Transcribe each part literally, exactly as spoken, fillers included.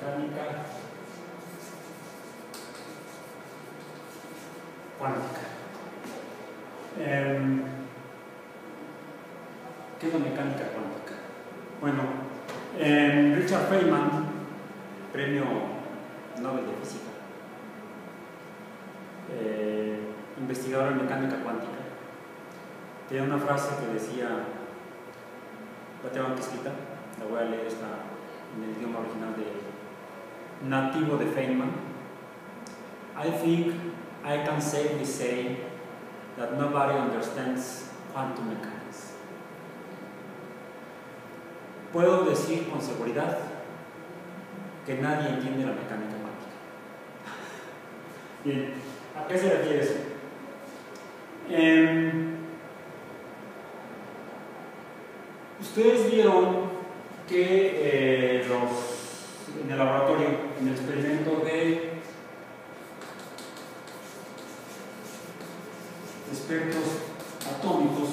mecánica cuántica. Eh, ¿Qué es la mecánica cuántica? Bueno, eh, Richard Feynman, premio Nobel de Física, eh, investigador en mecánica cuántica, tenía una frase que decía, la tengo aquí escrita, la voy a leer, esta en el idioma original de nativo de Feynman. I think I can safely say that nobody understands quantum mechanics. Puedo decir con seguridad que nadie entiende la mecánica cuántica. Bien, ¿a qué se refiere eso? Eh, ustedes vieron que eh, los, en el laboratorio, en el experimento de espectros atómicos,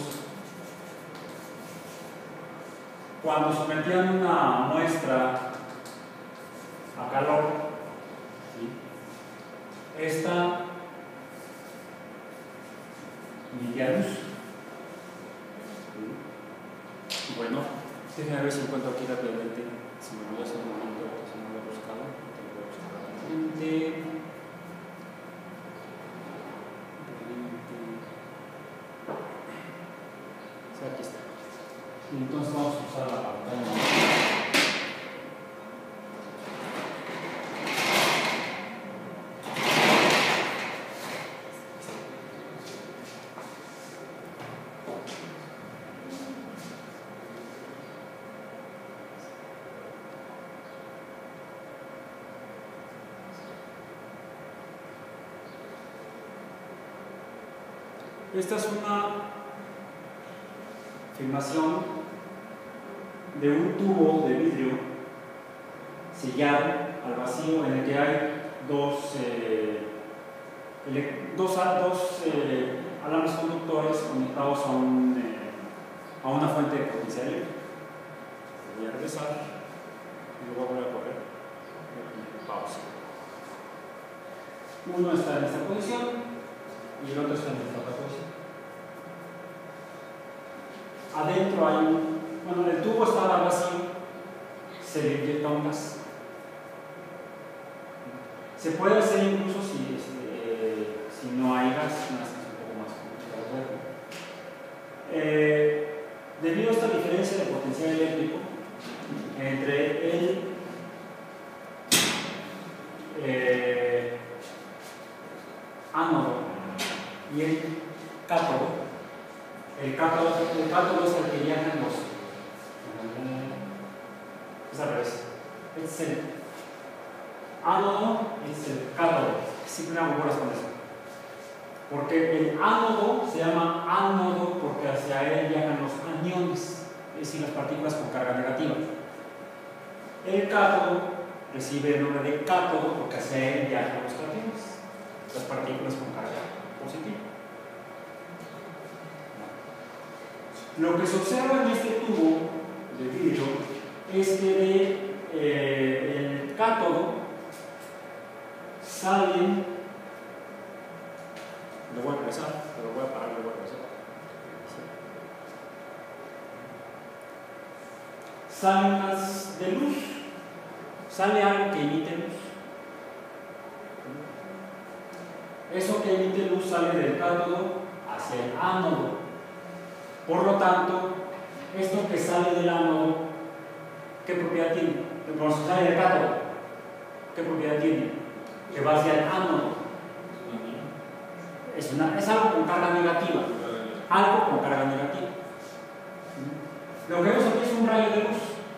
cuando sometían una muestra a calor, ¿sí?, esta emitía luz. ¿Sí? Bueno, déjenme ver si encuentro aquí rápidamente, si me voy a hacer un momento, si no lo he buscado, lo voy a buscar rápidamente. Sí, aquí está. Y entonces vamos a usar la pantalla. Esta es una filmación de un tubo de vidrio sellado al vacío en el que hay dos, eh, dos, dos eh, alambres conductores conectados a, un, eh, a una fuente de potencia eléctrica. Voy a regresar y luego voy a correr. Pausa. Uno está en esta posición y el otro está en esta otra posición. Adentro hay un, bueno, el tubo está al vacío, se le inyecta un gas. Se puede hacer incluso si, eh, si no hay gas, es un poco más complicado. Eh, debido a esta diferencia de potencial eléctrico entre el eh, ánodo y el cátodo, el cátodo, el cátodo es el que viaja en los, es al revés, es el ánodo, es el cátodo. Siempre hago bolas con eso, porque el ánodo se llama ánodo porque hacia él viajan los aniones, es decir, las partículas con carga negativa. El cátodo recibe el nombre de cátodo porque hacia él viajan los cationes, las partículas con carga positiva. Lo que se observa en este tubo de vidrio es que de, eh, el cátodo salen, lo voy a empezar, pero voy a parar, lo voy a empezar. Salen unas de luz, sale algo que emite luz. Eso que emite luz sale del cátodo hacia el ánodo. Por lo tanto, esto que sale del ánodo, ¿qué propiedad tiene? Cuando se sale del cátodo, ¿qué propiedad tiene? Que va hacia el ánodo. Es, una, es algo con carga negativa. Algo con carga negativa. Lo que vemos aquí es un rayo de luz.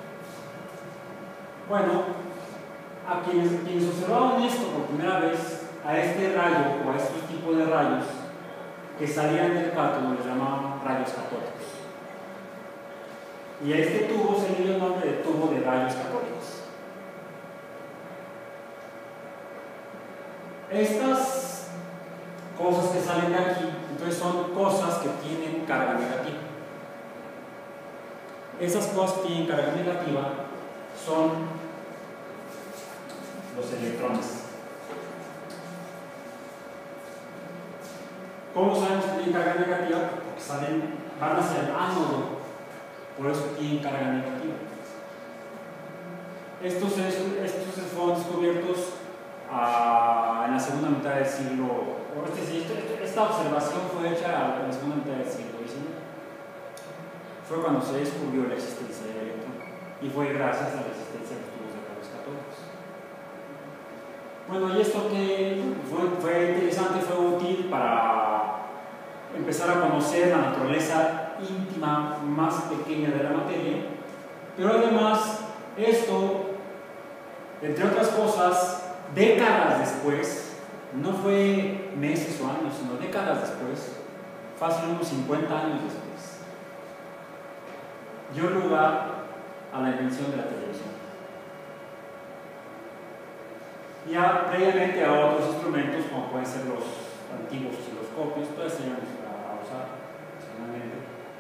Bueno, a quienes, quienes observaban esto por primera vez, a este rayo o a estos tipos de rayos que salían del cátodo les llamaban rayos catódicos. Y a este tubo se le dio el nombre de tubo de rayos catódicos. Estas cosas que salen de aquí, entonces son cosas que tienen carga negativa. Esas cosas que tienen carga negativa son los electrones. ¿Cómo sabemos que tienen carga negativa? Porque salen, van hacia el ánodo, por eso tienen carga negativa. Estos, estos fueron descubiertos a, en la segunda mitad del siglo, o este, este, esta observación fue hecha en la segunda mitad del siglo diecinueve. Fue cuando se descubrió la existencia del electrón, y fue gracias a la existencia de los tubos de carros catódicos. Bueno, y esto que fue, fue interesante, fue útil para empezar a conocer la naturaleza íntima más pequeña de la materia, pero además esto, entre otras cosas, décadas después, no fue meses o años, sino décadas después, fácil unos cincuenta años después, dio lugar a la invención de la televisión. Ya previamente a otros instrumentos, como pueden ser los antiguos osciloscopios, todavía se llegan a usar personalmente,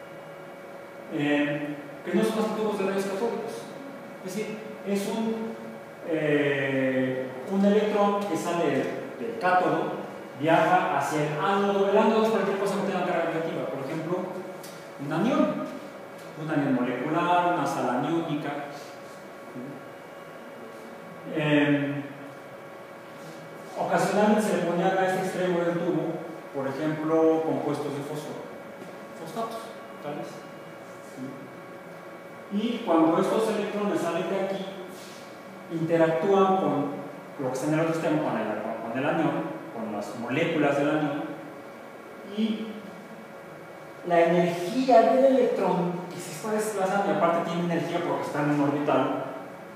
eh, que no son los tubos de rayos catódicos. Es decir, es un, eh, un electrón que sale del, del cátodo, viaja hacia el ánodo. El ánodo es cualquier cosa que tenga carga negativa, por ejemplo, un anión, un anión molecular, una sal aniónica. Eh, Ocasionalmente se le ponían a este extremo del tubo, por ejemplo, compuestos de fósforo, fosfatos, tales. Y cuando estos electrones salen de aquí, interactúan con lo que está en el otro extremo, con el, con el anión, con las moléculas del anión, y la energía del electrón que se está desplazando, y aparte tiene energía porque está en un orbital,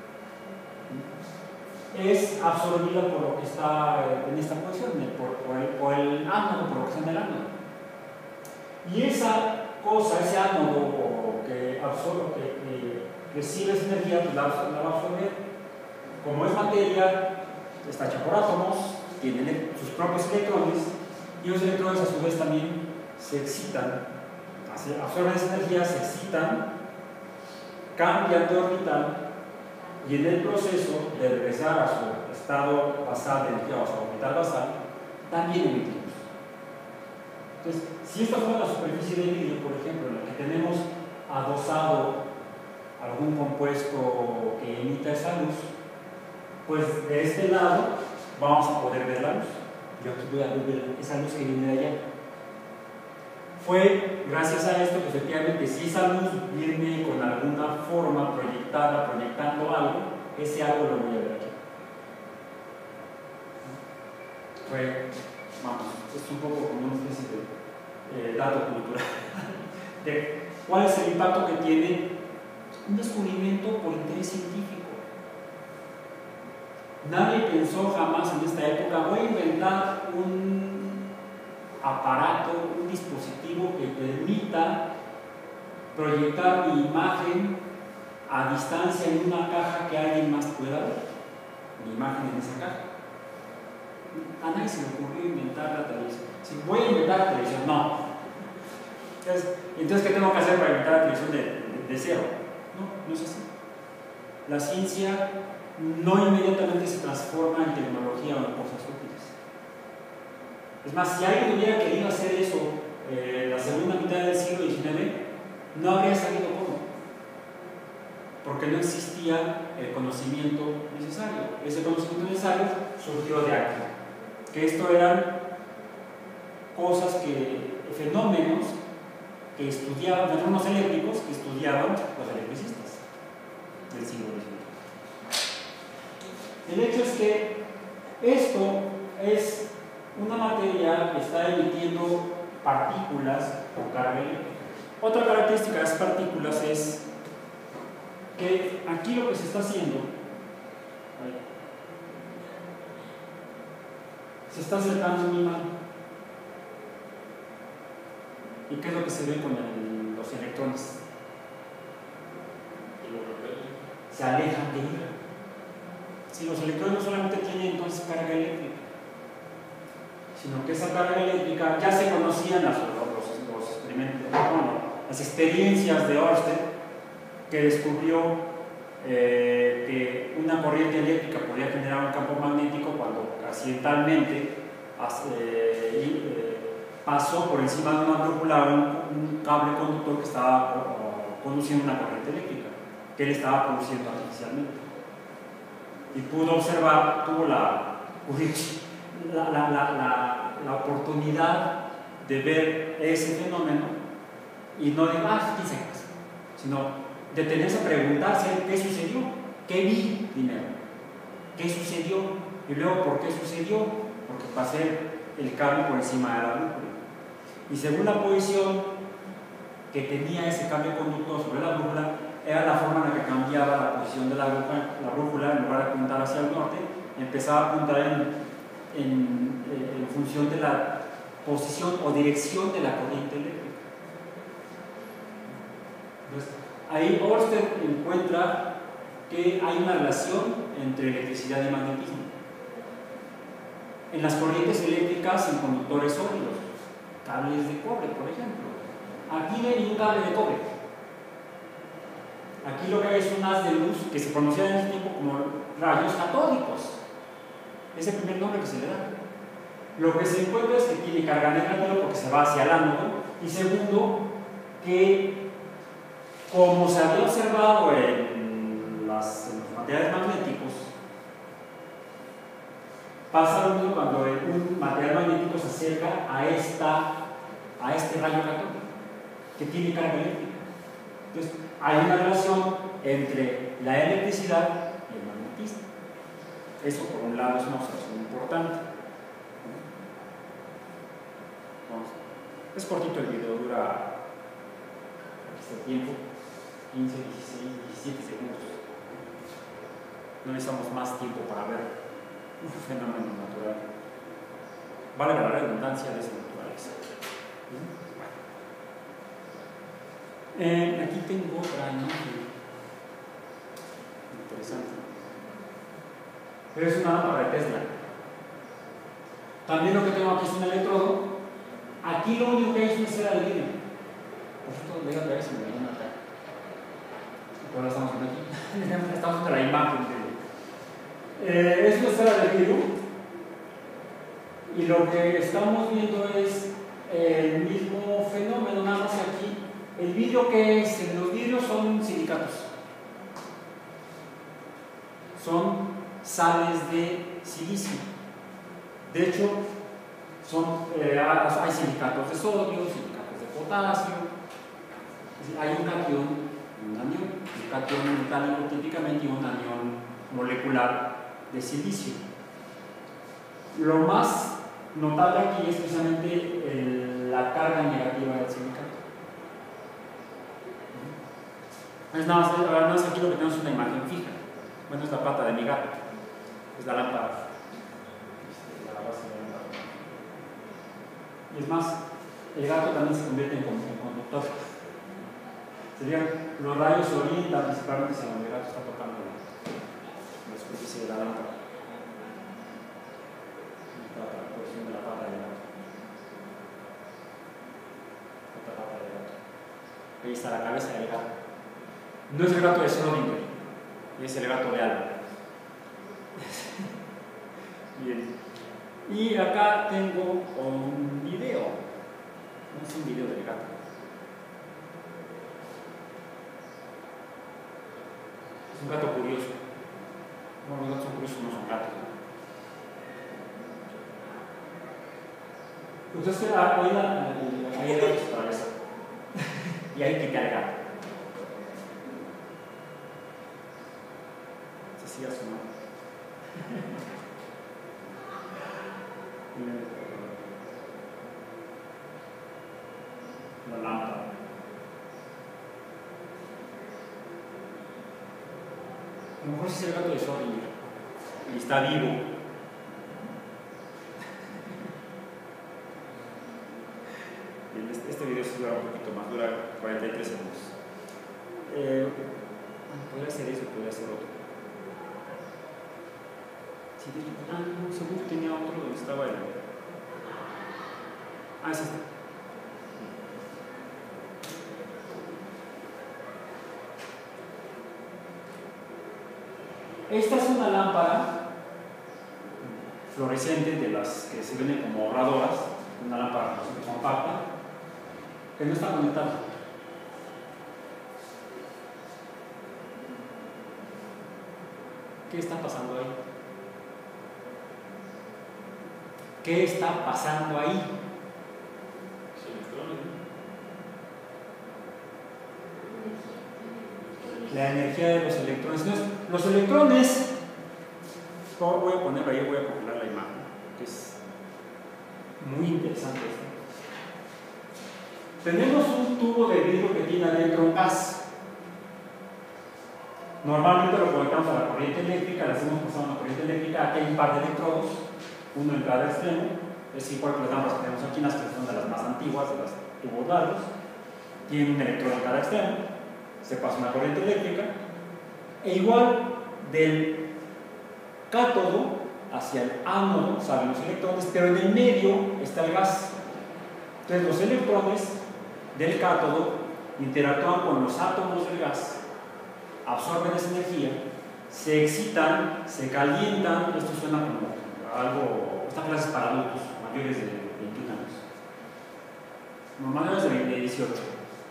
es absorbida por lo que está en esta posición, por, por, el, por el ánodo, por lo que está en el ánodo. Y esa cosa, ese ánodo que absorbe, que, que recibe esa energía, pues la, la va a absorber. Como es materia, está hecha por átomos, tiene sus propios electrones, y los electrones a su vez también se excitan, absorben esa energía, se excitan, cambian de orbital, y en el proceso de regresar a su estado basal de energía o a su orbital basal, también emitimos. Entonces, si esta fuera la superficie de vidrio, por ejemplo, en la que tenemos adosado algún compuesto que emita esa luz, pues de este lado vamos a poder ver la luz. Yo aquí voy a ver esa luz que viene de allá. Fue gracias a esto que efectivamente, si esa luz viene con alguna forma proyectada, proyectando algo, ese algo lo voy a ver aquí. Fue, vamos, es un poco como una especie de eh, dato cultural de cuál es el impacto que tiene un descubrimiento por interés científico. Nadie pensó jamás en esta época, voy a inventar un aparato, un dispositivo que permita proyectar mi imagen a distancia en una caja que alguien más pueda ver, mi imagen en esa caja. A nadie se le ocurrió inventar la televisión. Si voy a inventar la televisión, no. Entonces, entonces ¿qué tengo que hacer para inventar la televisión de, de, de cero? No, no es así. La ciencia no inmediatamente se transforma en tecnología o en cosas útiles. Es más, si alguien hubiera querido hacer eso eh, en la segunda mitad del siglo diecinueve, no habría sabido cómo, porque no existía el conocimiento necesario. Ese conocimiento necesario surgió de aquí, que esto eran cosas que, fenómenos que estudiaban, fenómenos eléctricos que estudiaban los electricistas del siglo diecinueve. El hecho es que esto es una materia que está emitiendo partículas con carga eléctrica. Otra característica de las partículas es que aquí lo que se está haciendo, se está acercando un imán. ¿Y qué es lo que se ve con el, los electrones? Se alejan de él. Si los electrones no solamente tienen entonces carga eléctrica, sino que esa carga eléctrica ya se conocían las, los, los experimentos, bueno, las experiencias de Ørsted, que descubrió eh, que una corriente eléctrica podía generar un campo magnético cuando accidentalmente eh, eh, pasó por encima de una brújula un, un cable conductor que estaba uh, conduciendo una corriente eléctrica que él estaba produciendo artificialmente. Y pudo observar, tuvo la, la, la, la, la, la oportunidad de ver ese fenómeno y no de más, ¿qué se pasa? Sino detenerse a preguntarse qué sucedió, qué vi primero, qué sucedió y luego por qué sucedió, porque pasé el cable por encima de la brújula. Y según la posición que tenía ese cable conductor sobre la brújula, era la forma en la que cambiaba la posición de la brújula, la brújula en lugar de apuntar hacia el norte, empezaba a apuntar en, en, en función de la posición o dirección de la corriente eléctrica. Entonces, ahí Ørsted encuentra que hay una relación entre electricidad y magnetismo. En las corrientes eléctricas en conductores sólidos, cables de cobre, por ejemplo. Aquí no hay ningún cable de cobre. Aquí lo que hay es un haz de luz que se conocía en ese tiempo como rayos catódicos. Es el primer nombre que se le da. Lo que se encuentra es que tiene carga negativa porque se va hacia el ánodo. Y segundo, que como se había observado en, las, en los materiales magnéticos, pasa lo mismo cuando un material magnético se acerca a, esta, a este rayo catódico que tiene carga eléctrica. Entonces, hay una relación entre la electricidad y el magnetismo. Eso, por un lado, es una observación importante. Vamos. Es cortito el video, dura este tiempo, quince, dieciséis, diecisiete segundos. No necesitamos más tiempo para ver un fenómeno natural. Vale la redundancia de esa naturaleza. Eh, aquí tengo otra imagen interesante. Pero es una lámpara de Tesla. También lo que tengo aquí es un electrodo. Aquí lo único que hay es una esfera de vidrio. Por cierto, voy a traer si me viene acá. Ahora estamos aquí. Estamos en la imagen de. Eh, es una esfera de vidrio. Y lo que estamos viendo es el mismo fenómeno, nada más aquí. El vidrio, que es, los vidrios son silicatos, son sales de silicio. De hecho, son, eh, hay silicatos de sodio, silicatos de potasio, hay un catión y un anión, un catión metálico típicamente y un anión molecular de silicio. Lo más notable aquí es precisamente el, la carga negativa del silicato. Es nada, más, nada más aquí lo que tenemos es una imagen fija. Bueno, es la pata de mi gato, es la lámpara, la base de la lámpara. Y es más, el gato también se convierte en conductor. Serían, los rayos se orientan principalmente hacia donde el gato está tocando la superficie de la lámpara. La posición de la pata del gato. Otra pata del gato. Ahí está la cabeza del gato. No es el gato de Schrödinger, es el gato de Alba. Bien. Y acá tengo un video. No es un video del gato. Es un gato curioso. Bueno, los gatos son curiosos, no son gatos. Entonces, ahí hay gatos para eso. Y ahí quita el gato. Se sigue sumando. La lámpara. A lo mejor es el gato de Schrödinger y está vivo. Este, este video se dura un poquito más, dura cuarenta y tres segundos. Eh, podría ser eso, podría ser otro. Sí, de hecho, ah, no, seguro tenía otro donde estaba el. Ah, es este. Esta es una lámpara fluorescente de las que se venden como ahorradoras, una lámpara compacta, que no está conectada. ¿Qué está pasando ahí? ¿Qué está pasando ahí? La energía de los electrones. Entonces, los electrones, voy a poner ahí, voy a copiar la imagen, que es muy interesante esto. Tenemos un tubo de vidrio que tiene adentro un gas. Normalmente lo conectamos a la corriente eléctrica, le hacemos pasar una corriente eléctrica. Aquí hay un par de electrodos, uno en cada extremo. Es igual que las lámparas que tenemos aquí, las que son de las más antiguas, de los tubos largos. Tiene un electrodo en cada extremo, se pasa una corriente eléctrica, e igual del cátodo hacia el ánodo salen los electrones, pero en el medio está el gas. Entonces los electrones del cátodo interactúan con los átomos del gas, absorben esa energía, se excitan, se calientan. Esto suena como algo, esta clase es para adultos mayores de veintiún años, no, mayores de dieciocho.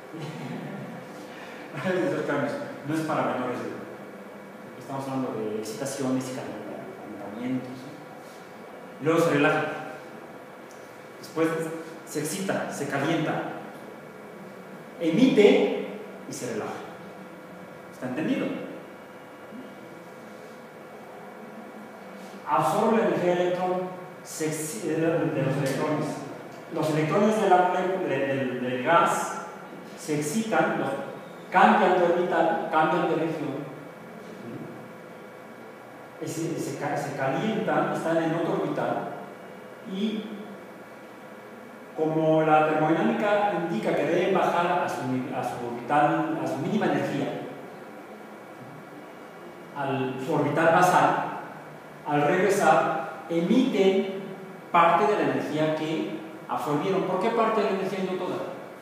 No es para menores de, estamos hablando de excitaciones y calentamientos. Luego se relaja, después se excita, se calienta, emite y se relaja. ¿Está entendido? Absorbe la energía del electrón, se excita, de los electrones. Los electrones de la, de, de, del gas se excitan, los, cambian de orbital, cambian de región, se, se, se calientan, están en otro orbital, y como la termodinámica indica que deben bajar a su, a su orbital, a su mínima energía, a su orbital basal, al regresar emiten parte de la energía que absorbieron. ¿Por qué parte de la energía y no toda?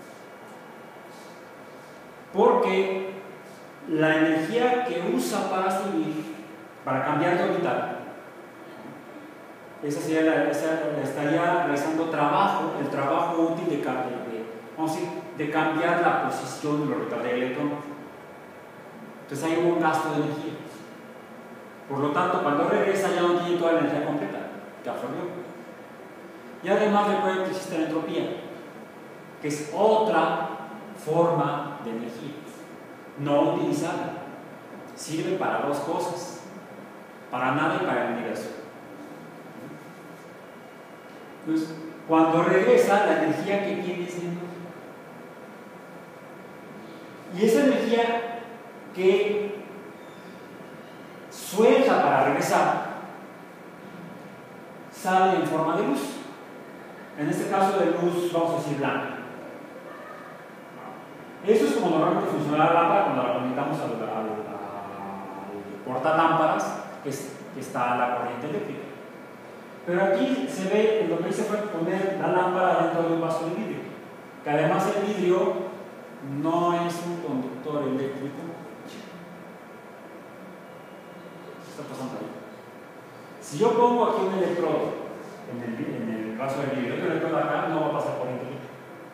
Porque la energía que usa para subir, para cambiar de orbital, esa, sería la, esa estaría realizando trabajo, el trabajo útil de, de, vamos a decir, de cambiar la posición del orbital del electrón. Entonces hay un gasto de energía. Por lo tanto, cuando regresa ya no tiene toda la energía completa que absorbió. Y además recuerden que existe la entropía, que es otra forma de energía no utilizada. Sirve para dos cosas: para nada y para el universo. Entonces, cuando regresa, la energía que tiene es menor. Y esa energía que suelta para regresar sale en forma de luz. En este caso de luz, vamos a decir blanca. Eso es como normalmente funciona la lámpara cuando la conectamos al, al, al portalámparas, que, es, que está la corriente eléctrica. Pero aquí se ve, lo que hice fue poner la lámpara dentro de un vaso de vidrio, que además el vidrio no es un conductor eléctrico. ¿Qué está pasando ahí? Si yo pongo aquí un electrodo en el, en el vaso de vidrio, otro electrodo acá, no va a pasar corriente eléctrica.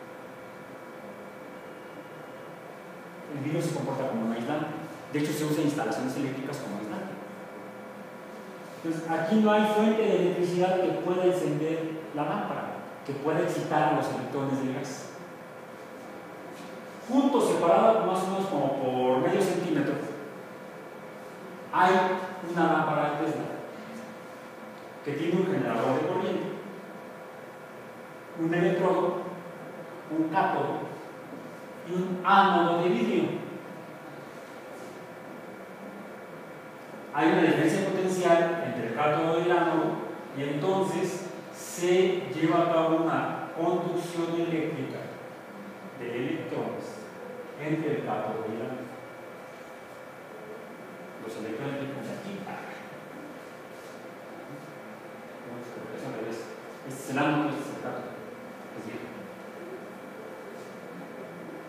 El vidrio se comporta como un aislante. De hecho, se usa en instalaciones eléctricas como aislante. Entonces, aquí no hay fuente de electricidad que pueda encender la lámpara, que pueda excitar a los electrones del gas. Juntos, separados más o menos como por medio centímetro, hay una lámpara de Tesla que tiene un generador de corriente, un electrodo, un cátodo y un ánodo de vidrio. Hay una diferencia potencial entre el cátodo y el ánodo, y entonces se lleva a cabo una conducción eléctrica de electrones entre el cátodo y el ánodo. Los electrones vienen de aquí para acá. Este es el ánodo, este es el cátodo. Es decir,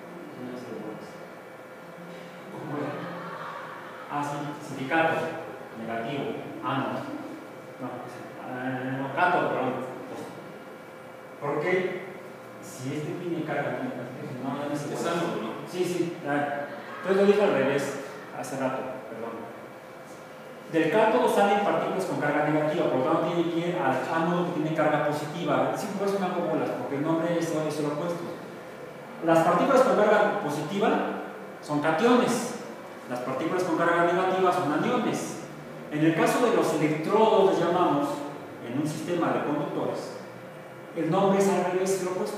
¿cómo era? Ah, sí, silicato. negativo, ánodo. No, eh, no cátodo, perdón. Porque si este tiene carga negativa, no, ya no se es ánodo, ¿no? Sí, sí. Entonces lo dije al revés hace rato, perdón. Del cátodo salen partículas con carga negativa, por lo tanto tiene que ir al ánodo que tiene carga positiva. Sí, por eso me hago bolas, porque el nombre es, es lo opuesto. Las partículas con carga positiva son cationes, las partículas con carga negativa son aniones. En el caso de los electrodos, les llamamos, en un sistema de conductores, el nombre es al revés, es lo opuesto.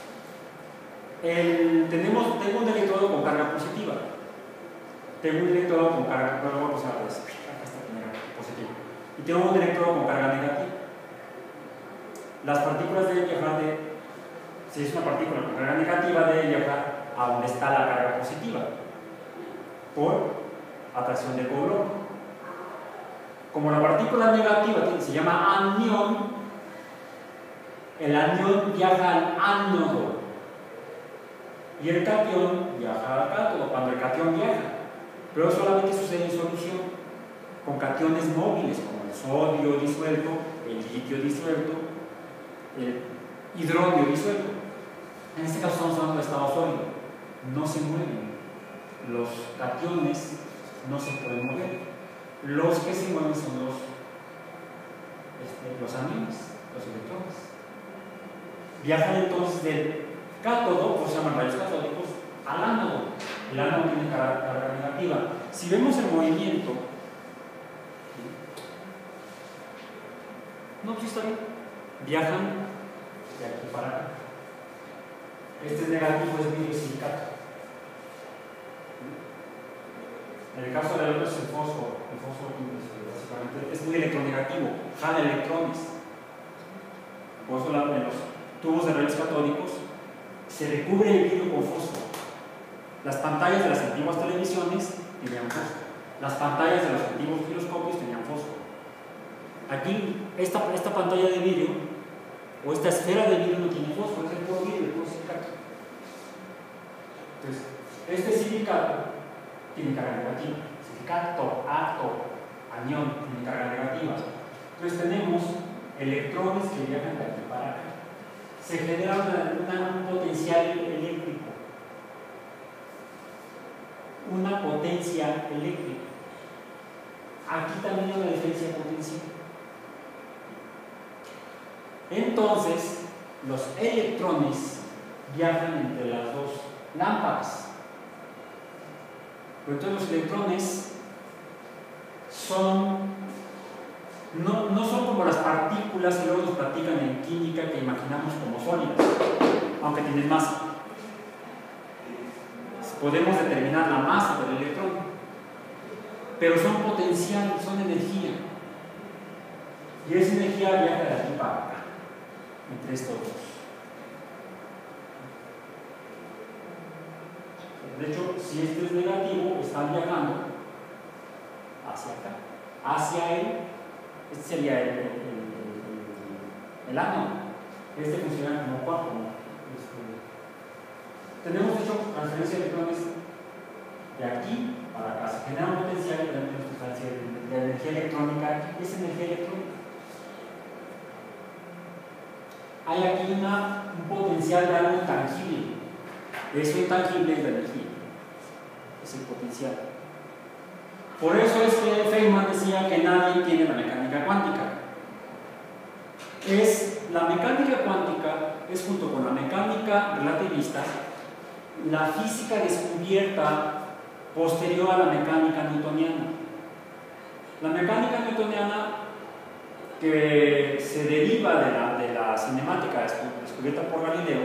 El, tenemos, tengo un electrodo con carga positiva, tengo un electrodo con carga, bueno, vamos a ver, acá está positiva, y tengo un electrodo con carga negativa. Las partículas deben viajar de, si es una partícula con carga negativa, debe viajar a donde está la carga positiva, por atracción de Coulomb. Como la partícula negativa se llama anión, el anión viaja al ánodo y el catión viaja al cátodo, cuando el catión viaja, pero solamente sucede en solución, con cationes móviles como el sodio disuelto, el litio disuelto, el hidronio disuelto. En este caso estamos hablando de estado sólido, no se mueven, los cationes no se pueden mover, los que se mueven son los, este, los aniones, los electrones. Viajan entonces del cátodo, por eso se llaman rayos catódicos, al ánodo. El ánodo tiene carga, carga negativa. Si vemos el movimiento, no, pues está bien, viajan de aquí para acá. Este es negativo, es vidrio silicato. En el caso del otro es el fósforo. El fósforo básicamente es muy electronegativo, jala electrones. Por eso en los tubos de rayos catódicos se recubre el vidrio con fósforo. Las pantallas de las antiguas televisiones tenían fósforo. Las pantallas de los antiguos giroscopios tenían fósforo. Aquí, esta, esta pantalla de vidrio o esta esfera de vidrio no tiene fósforo, es el puro vidrio, el puro silicato. Entonces, este silicato tiene carga negativa. Silicato, ato, anión tiene carga negativa. Entonces tenemos electrones que viajan de aquí para acá. Se genera una, una, un potencial eléctrico. Una potencia eléctrica. Aquí también hay una diferencia potencial. Entonces, los electrones viajan entre las dos lámparas. Pero entonces los electrones son, no, no son como las partículas que luego nos platican en química que imaginamos como sólidas, aunque tienen masa. Podemos determinar la masa del electrón, pero son potencial, son energía. Y esa energía viaja de aquí para acá, entre estos dos. De hecho, si este es negativo, están viajando hacia acá, hacia él. Este sería el, el, el, el, el ánodo. Este funciona como cuarto. Este. Tenemos hecho transferencia de electrones de aquí para acá. Se genera un potencial y tenemos transferencia de, de, de energía electrónica aquí. Es energía electrónica. Hay aquí una, un potencial de algo intangible. Eso intangible es la energía. Es el potencial. Por eso es que Feynman decía que nadie tiene la mecánica cuántica. Es, la mecánica cuántica es, junto con la mecánica relativista, la física descubierta posterior a la mecánica newtoniana. La mecánica newtoniana, que se deriva de la, de la cinemática descubierta por Galileo,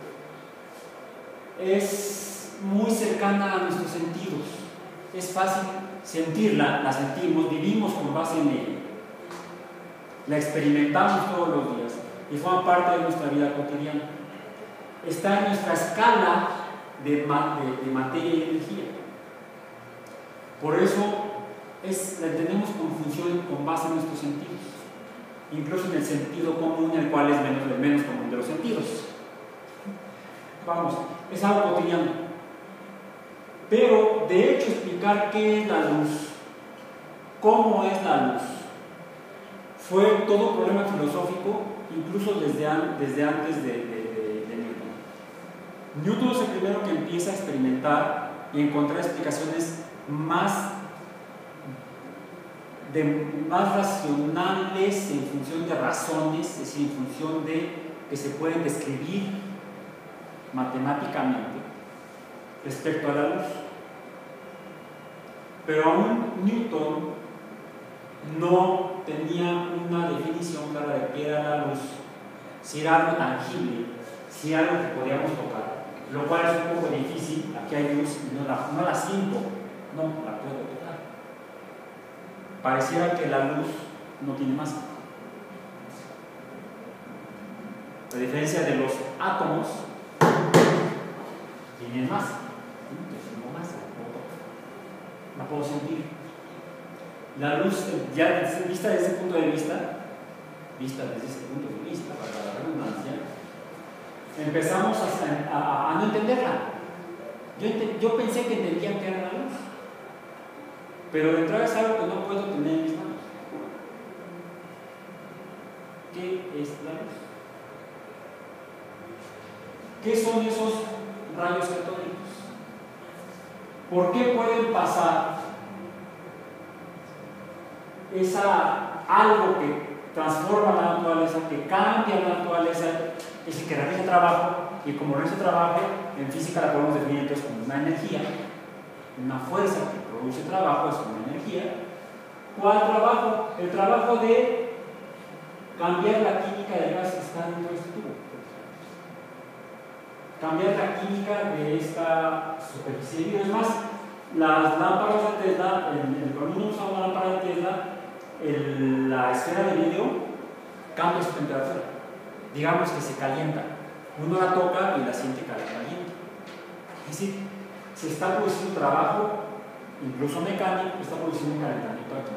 es muy cercana a nuestros sentidos. Es fácil sentirla, la sentimos, vivimos con base en ella, la experimentamos todos los días y forma parte de nuestra vida cotidiana. Está en nuestra escala de, ma de, de materia y energía. Por eso es, la entendemos con función con base en nuestros sentidos, incluso en el sentido común, el cual es menos, el menos común de los sentidos. Vamos, es algo cotidiano. Pero, de hecho, explicar qué es la luz, ¿Cómo es la luz? Fue todo un problema filosófico, incluso desde, an, desde antes de, de, de, de Newton. Newton es el primero que empieza a experimentar y encontrar explicaciones más, de, más racionales en función de razones, es decir, en función de que se pueden describir matemáticamente respecto a la luz. Pero aún Newton no tenía una definición clara de qué era la luz, si era algo tangible, si era algo que podíamos tocar, lo cual es un poco difícil. Aquí hay luz y no la, no la siento, no la puedo tocar. Pareciera que la luz no tiene masa. A diferencia de los átomos, tienen masa. Tengo masa, la puedo sentir. La luz, ya vista desde ese punto de vista, vista desde ese punto de vista, para la redundancia, empezamos a, a, a no entenderla. Yo, ent yo pensé que entendía que era la luz, pero de entrada es algo que no puedo tener en mis manos. ¿Qué es la luz? ¿Qué son esos rayos catódicos? ¿Por qué pueden pasar esa, algo que transforma la naturaleza, que cambia la naturaleza, es decir, que realiza trabajo, y como realiza trabajo, en física la podemos definir entonces como una energía, una fuerza que produce trabajo es una energía? ¿Cuál trabajo? El trabajo de cambiar la química del gas que está dentro de este tubo. Cambiar la química de esta superficie de vidrio. Es más, las lámparas de Tesla, el, el, cuando uno usa una lámpara de Tesla, el, la esfera de vidrio cambia su temperatura. Digamos que se calienta. Uno la toca y la siente caliente. Es decir, se está produciendo trabajo, incluso mecánico, está produciendo un calentamiento aquí.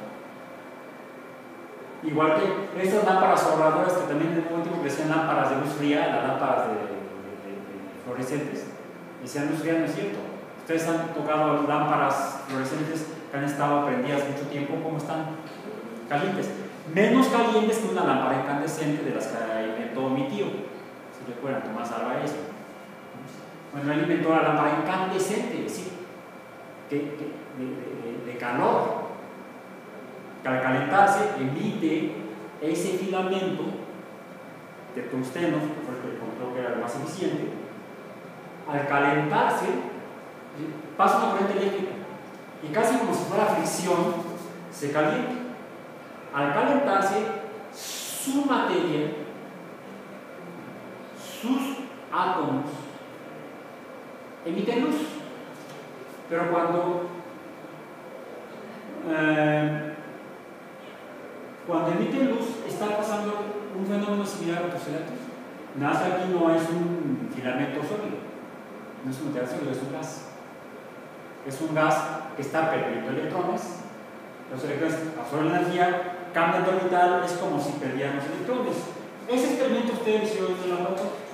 Igual que estas lámparas ahorradoras que también en un tiempo decían lámparas de luz fría, las lámparas de, de, de, de fluorescentes, decían luz fría, no es cierto. Ustedes han tocado lámparas fluorescentes que han estado prendidas mucho tiempo, ¿cómo están? Calientes. Menos calientes que una lámpara incandescente de las que inventó mi tío. Si recuerdan, Tomás Alva eso. Bueno, él inventó la lámpara incandescente, es decir, que, que, de, de, de calor. Que al calentarse emite ese filamento de tungsteno, que fue el que encontró que era el más eficiente. Al calentarse, pasa una corriente eléctrica y casi como si fuera fricción, se calienta. Al calentarse, su materia, sus átomos, emiten luz. Pero cuando eh, cuando emiten luz, está pasando un fenómeno similar a otros eléctricos. Nada más aquí no es un filamento sólido, no es un material sólido, es un gas. Es un gas que está perdiendo electrones. Los electrones absorben energía, cambian de orbital, es como si perdieran los electrones. Ese experimento ustedes hicieron en el laboratorio.